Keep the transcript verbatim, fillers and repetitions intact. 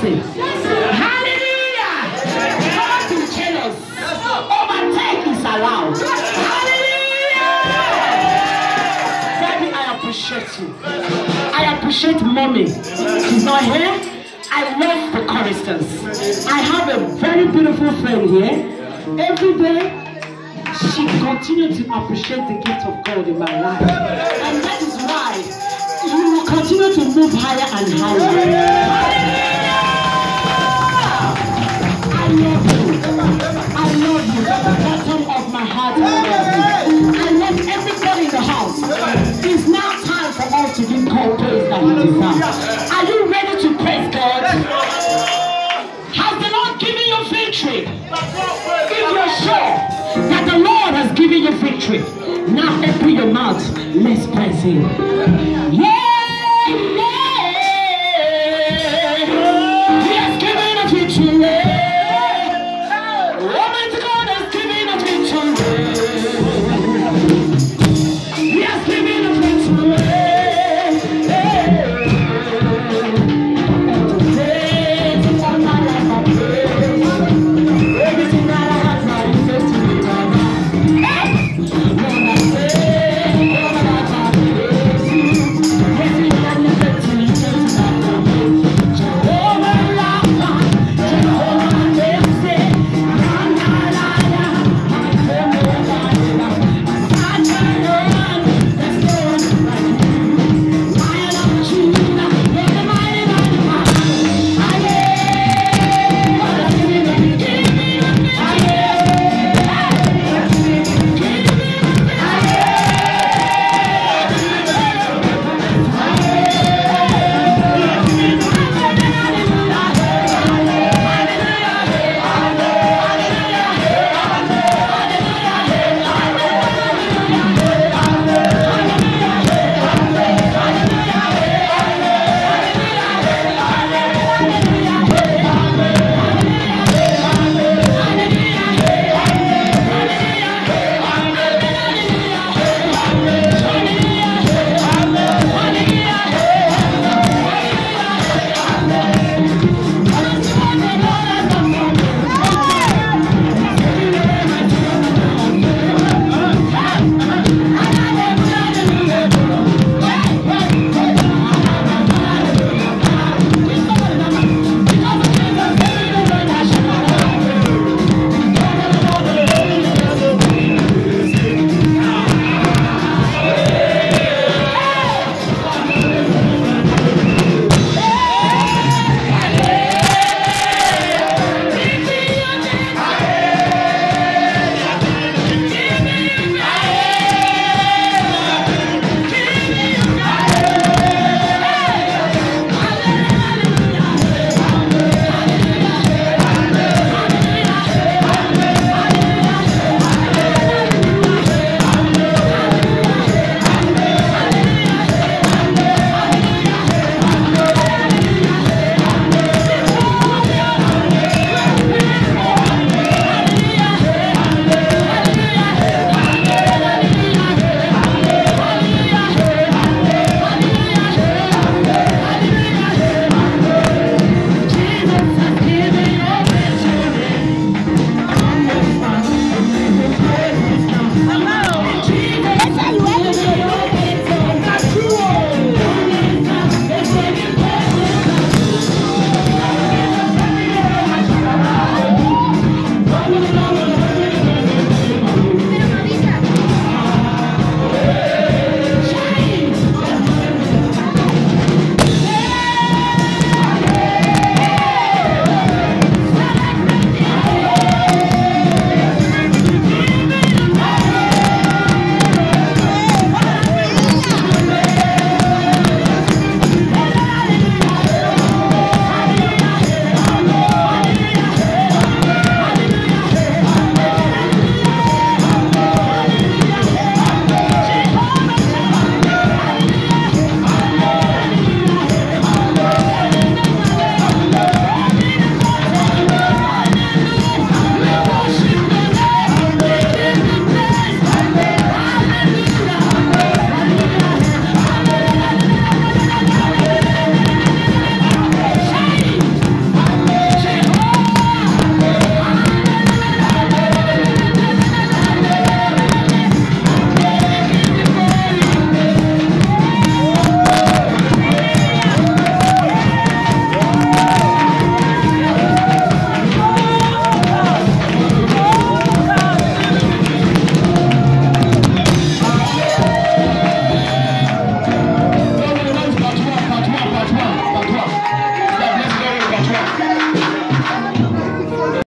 morning. Hallelujah. God be jealous. Overtake is allowed. Hallelujah. Daddy, I appreciate you. I appreciate mommy. She's not here. I love the choristers. I have a very beautiful friend here. Every day, she continues to appreciate the gift of God in my life. And that is why you will continue to move higher and higher. I love you. I love you from the bottom of my heart. I love you. I love everybody in the house. It's now time for us to give God praise that He deserves. Are you ready to praise God? Has the Lord given you victory? If you're sure that the Lord has given you victory, now open your mouth. Let's praise Him.